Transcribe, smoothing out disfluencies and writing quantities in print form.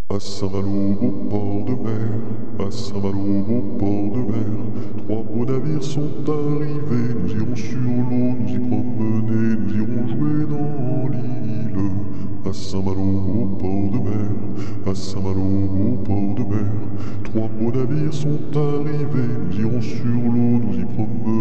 À Saint-Malo, au port de mer, à Saint-Malo, au port de mer, trois beaux navires sont arrivés, nous irons sur l'eau, nous y promener, nous irons jouer dans l'île. À Saint-Malo, au port de mer, à Saint-Malo, au port de mer, trois beaux navires sont arrivés, nous irons sur l'eau, nous y promener.